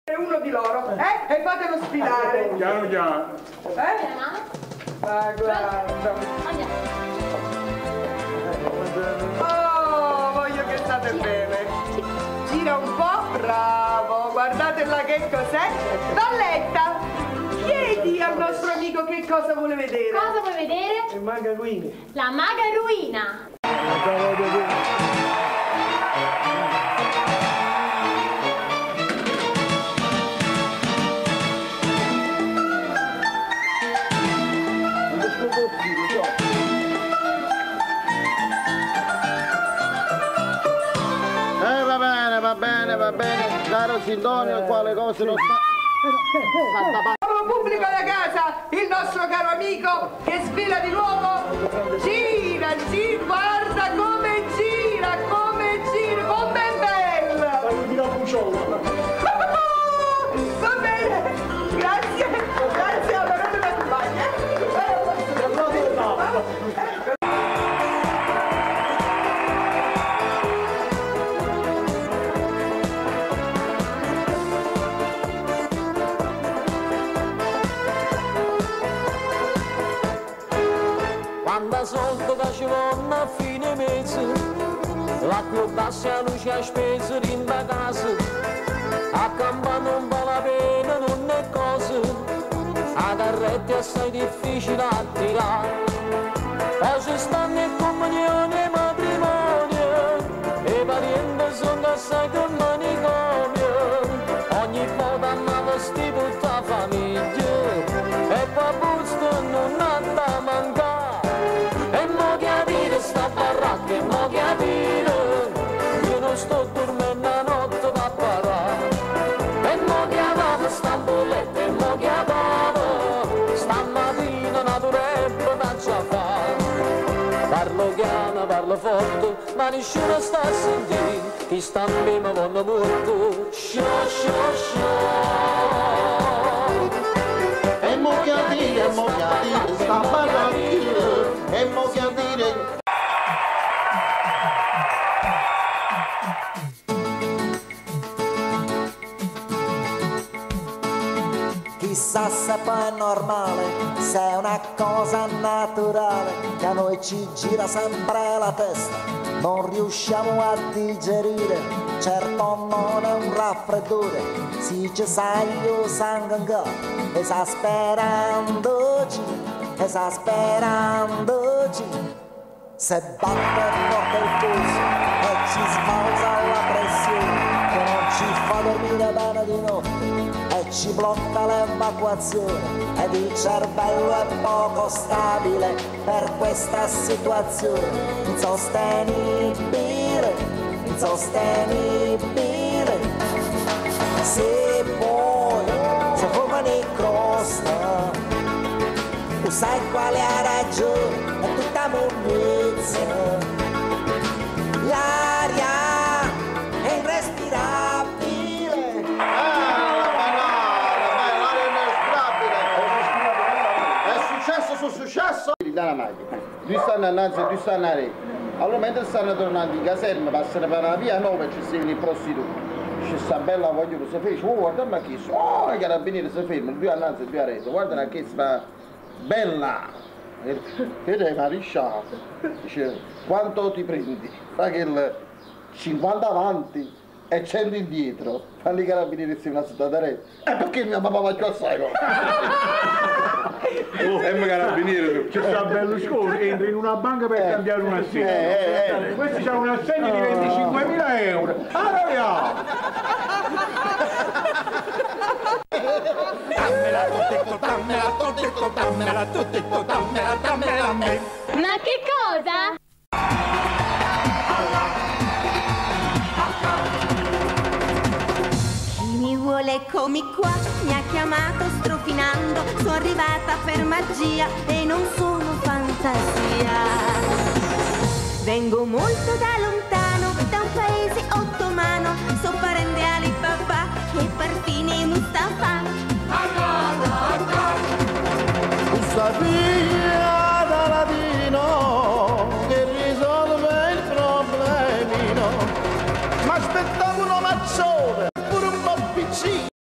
Uno di loro, e fatelo sfilare. Piano piano. Ma guarda. Oh, voglio che state bene. Gira un po', bravo. Guardatela che cos'è. Valletta, chiedi al nostro amico che cosa vuole vedere. Cosa vuoi vedere? La maga ruina. La maga ruina. Va bene, caro Sintonio, quale cosa non sta... Pubblico da casa, il nostro caro amico che sfila di nuovo. Gira, guarda come gira, come è bella. Va bene, grazie, allora non mi accompagna. Quando soldi che ci vanno a fine mese, l'acqua bassa luce a spese in casa, a campare non vale la pena, non è cosa, a carretti è assai difficile a tirare, poi ci stanno le comunioni e matrimonio, e i parenti sono assai con manicomio, ogni volta hanno vestito tutta la famiglia, e poi busto non anda a mancare. Sta baracca e mo che a dire, io non sto dormendo la notte da parare, e mo che avamo sta bolletta e mo che avamo, stamattina non dovrebbe da già fare, parlo piano, parlo forte, ma nessuno sta a sentire, chi sta prima quando morto, sciò, E mo che a dire, sta baracca, e mo che a dire... Chissà se poi è normale, se è una cosa naturale, che a noi ci gira sempre la testa, non riusciamo a digerire, certo non è un raffreddore, si ci sa io sangue ancora, esasperandoci, se batte forte il pulso e ci sbalza la pressione, che non ci fa dormire bene di notte, ci blocca l'evacuazione ed il cervello è poco stabile per questa situazione insostenibile. Se poi se formano in crosta, tu sai quale ha ragione, è tutta monnezza, l'aria è irrespirabile. Successo dalla macchina, due stanno innanzi e due stanno a re. Allora mentre stanno tornando in caserma passano per la via 9 e ci seguono i prostituti, ci sta bella voglio si fece, guarda ma chi sono, i carabinieri si fermano, due innanzi e due a retro, guarda che sta bella, vede maresciallo, dice quanto ti prendi? Fa che il 50 avanti e 100 indietro, fanno i carabinieri si una da retro, e perché mio papà va giù assai? E carabinieri, c'è sta Berlusconi, entra in una banca per cambiare un assegno. Questi c'hanno un assegno di 25.000 euro. Allora! Ma che cosa? Mi vuole come qua, mi ha chiamato strofinando, sono arrivata per magia e non sono fantasia. Vengo molto da lontano, da un paese